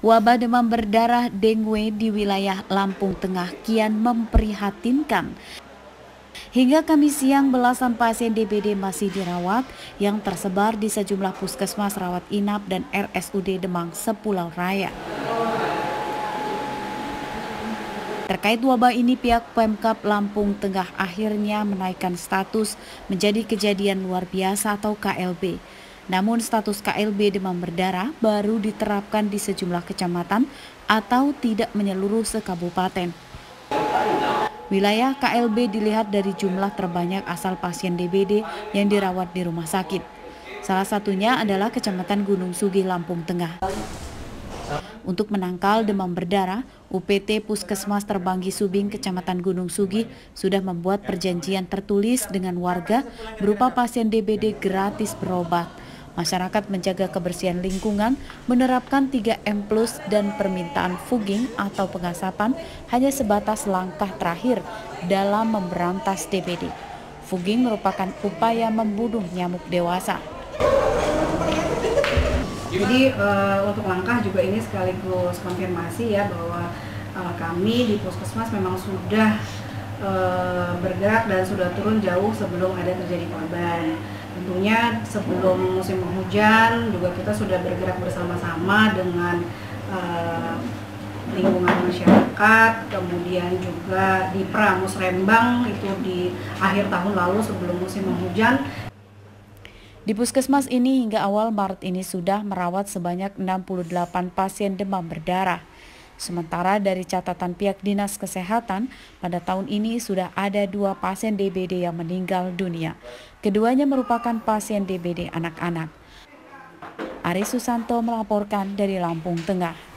Wabah demam berdarah dengue di wilayah Lampung Tengah kian memprihatinkan. Hingga Kamis siang, belasan pasien DBD masih dirawat yang tersebar di sejumlah puskesmas rawat inap dan RSUD Demang Sepulau Raya. Terkait wabah ini, pihak Pemkab Lampung Tengah akhirnya menaikkan status menjadi kejadian luar biasa atau KLB. Namun status KLB demam berdarah baru diterapkan di sejumlah kecamatan atau tidak menyeluruh sekabupaten. Wilayah KLB dilihat dari jumlah terbanyak asal pasien DBD yang dirawat di rumah sakit. Salah satunya adalah Kecamatan Gunung Sugih, Lampung Tengah. Untuk menangkal demam berdarah, UPT Puskesmas Terbanggi Subing, Kecamatan Gunung Sugih sudah membuat perjanjian tertulis dengan warga berupa pasien DBD gratis berobat. Masyarakat menjaga kebersihan lingkungan, menerapkan 3M+, dan permintaan fogging atau pengasapan hanya sebatas langkah terakhir dalam memberantas DBD. Fogging merupakan upaya membunuh nyamuk dewasa. Jadi untuk langkah juga ini sekaligus konfirmasi ya bahwa kami di Puskesmas memang sudah bergerak dan sudah turun jauh sebelum ada terjadi korban. Tentunya sebelum musim penghujan juga kita sudah bergerak bersama-sama dengan lingkungan masyarakat, kemudian juga di Pramusrembang itu di akhir tahun lalu sebelum musim penghujan. Di puskesmas ini hingga awal Maret ini sudah merawat sebanyak 68 pasien demam berdarah. Sementara dari catatan pihak Dinas Kesehatan, pada tahun ini sudah ada 2 pasien DBD yang meninggal dunia. Keduanya merupakan pasien DBD anak-anak. Aris Susanto melaporkan dari Lampung Tengah.